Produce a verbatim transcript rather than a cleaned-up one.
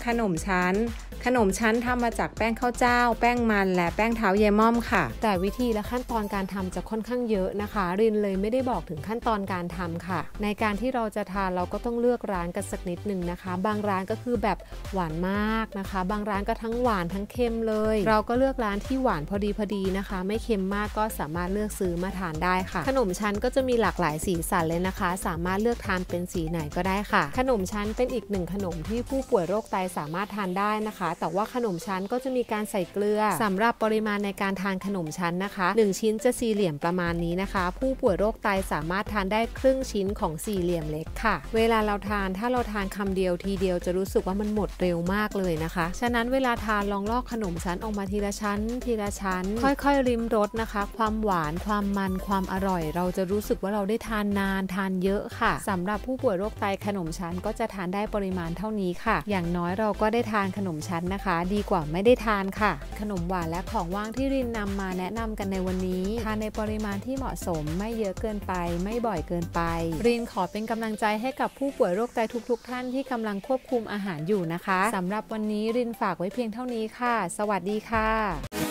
ขนมชั้นขนมชั้นทำมาจากแป้งข้าวเจ้าแป้งมันและแป้งเท้าเยม่อมค่ะแต่วิธีและขั้นตอนการทำจะค่อนข้างเยอะนะคะรินเลยไม่ได้บอกถึงขั้นตอนการทำค่ะในการที่เราจะทานเราก็ต้องเลือกร้านกันสักนิดนึงนะคะบางร้านก็คือแบบหวานมากนะคะบางร้านก็ทั้งหวานทั้งเค็มเลยเราก็เลือกร้านที่หวานพอดีพอดีนะคะไม่เค็มมากก็สามารถเลือกซื้อมาทานได้ค่ะขนมชั้นก็จะมีหลากหลายสีสันเลยนะคะสามารถเลือกทานเป็นสีไหนก็ได้ค่ะขนมชั้นเป็นอีกหนึ่งขนมที่ผู้ป่วยโรคไตสามารถทานได้นะคะแต่ว่าขนมชั้นก็จะมีการใส่เกลือสำหรับปริมาณในการทานขนมชั้นนะคะหนึ่งชิ้นจะสี่เหลี่ยมประมาณนี้นะคะผู้ป่วยโรคไตสามารถทานได้ครึ่งชิ้นของสี่เหลี่ยมเล็กค่ะเวลาเราทานถ้าเราทานคำเดียวทีเดียวจะรู้สึกว่ามันหมดเร็วมากเลยนะคะฉะนั้นเวลาทานลองลอกขนมชั้นออกมาทีละชั้นทีละชั้นค่อยๆริมรสนะคะความหวานความมันความอร่อยเราจะรู้สึกว่าเราได้ทานนานทานเยอะค่ะสำหรับผู้ป่วยโรคไตขนมชั้นก็จะทานได้ปริมาณเท่านี้ค่ะอย่างน้อยเราก็ได้ทานขนมชั้นนะคะดีกว่าไม่ได้ทานค่ะขนมหวานและของว่างที่รินนำมาแนะนำกันในวันนี้ทานในปริมาณที่เหมาะสมไม่เยอะเกินไปไม่บ่อยเกินไปรินขอเป็นกำลังใจให้กับผู้ป่วยโรคไตทุกๆท่านที่กำลังควบคุมอาหารอยู่นะคะสำหรับวันนี้รินฝากไว้เพียงเท่านี้ค่ะสวัสดีค่ะ